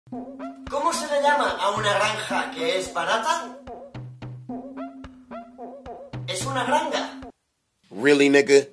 ¿Cómo se le llama a una granja que es barata? Es una granja. Really, nigga?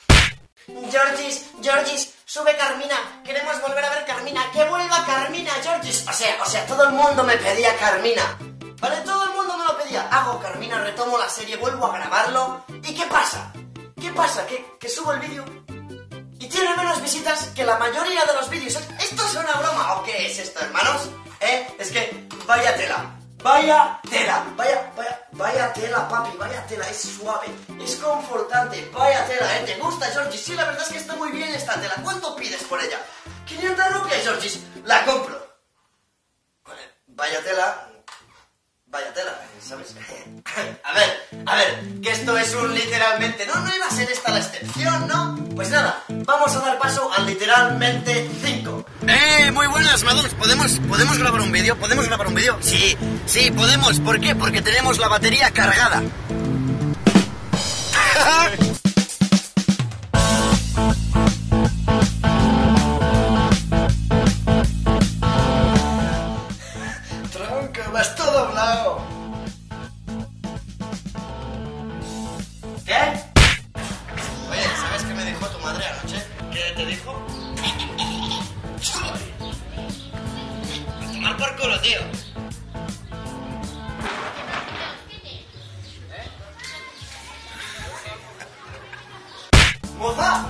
Georgis, sube Carmina. Queremos volver a ver Carmina. ¡Que vuelva Carmina, Georgis! O sea, todo el mundo me pedía Carmina. ¿Vale? Todo el mundo me lo pedía. Hago Carmina, retomo la serie, vuelvo a grabarlo. ¿Y qué pasa? ¿Qué pasa? ¿Que subo el vídeo y tiene menos visitas que la mayoría de los vídeos? ¿Esto es una broma o qué es esto, hermanos? Es que vaya tela. Vaya tela, vaya tela, papi, vaya tela, es suave, es confortante, vaya tela, ¿Te gusta, Georgis? Sí, la verdad es que está muy bien esta tela. ¿Cuánto pides por ella? 500 rupias, Georgis, la compro. Vaya tela, ¿sabes? A ver, que esto es un literalmente... No iba a ser esta la excepción, ¿no? Pues nada, vamos a dar paso al literalmente 5. Muy buenas, Maduns. ¿Podemos grabar un vídeo? ¿Podemos grabar un vídeo? Sí, podemos. ¿Por qué? Porque tenemos la batería cargada. Tronco, vas todo doblado. ¿Qué? Oye, ¿sabes qué me dijo tu madre anoche? ¿Qué te dijo? A tomar por culo, tío. ¡Moza!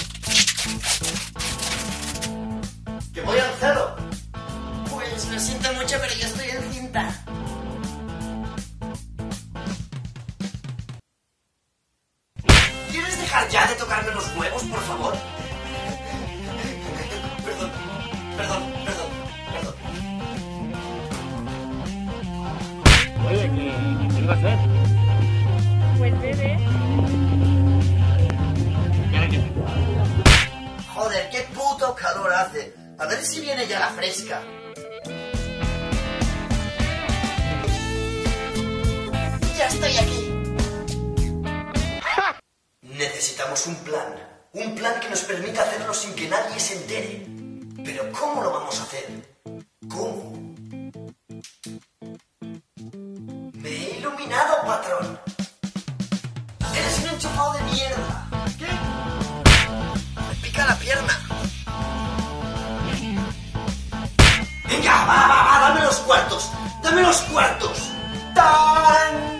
¡Que voy al cerro! Pues lo siento mucho, pero yo estoy encinta. ¿Quieres dejar ya de tocarme los huevos, por favor? Perdón. Oye, ¿qué iba a hacer? Pues bebé. Joder, qué puto calor hace. A ver si viene ya la fresca. Ya estoy aquí. Necesitamos un plan que nos permita hacerlo sin que nadie se entere. Pero ¿cómo lo vamos a hacer? ¿Cómo? Me he iluminado, patrón. Eres un enchufado de mierda. ¿Qué? Me pica la pierna. Venga, va, dame los cuartos. Dame los cuartos. ¡Tan!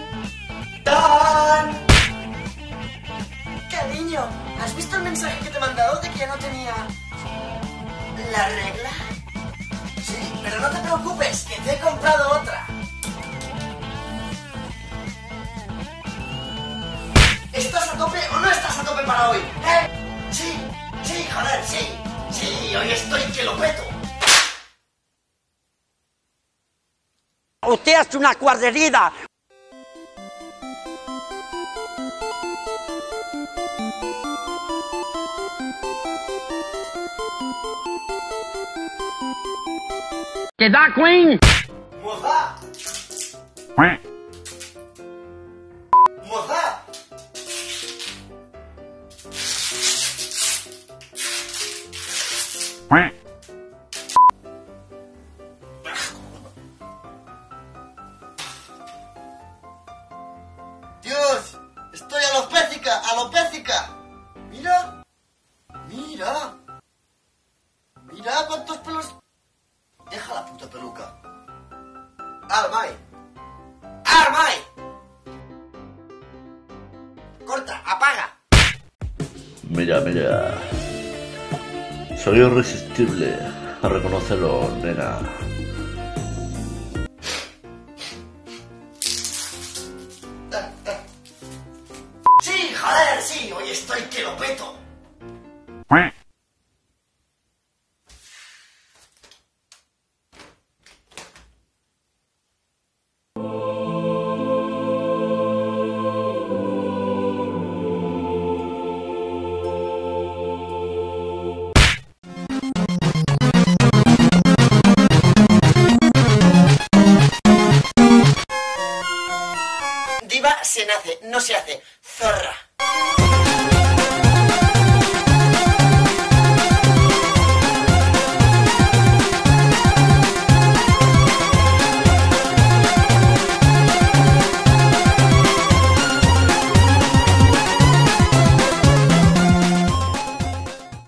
Cariño, ¿has visto el mensaje que te he mandado de que ya no tenía la regla? Sí, pero no te preocupes, que te he comprado otra. ¿Estás a tope o no estás a tope para hoy? Sí, joder, sí, hoy estoy que lo peto. Usted es una cuadrilla. ¿Qué da, Queen? ¡Moza! Dios, estoy alopécica. Mira cuántos pelos. Deja la puta peluca. Armai. Corta, apaga. Mira. Soy irresistible a reconocerlo, nena. Sí, joder, sí, hoy estoy que lo peto. Diva se nace, no se hace. Zorra.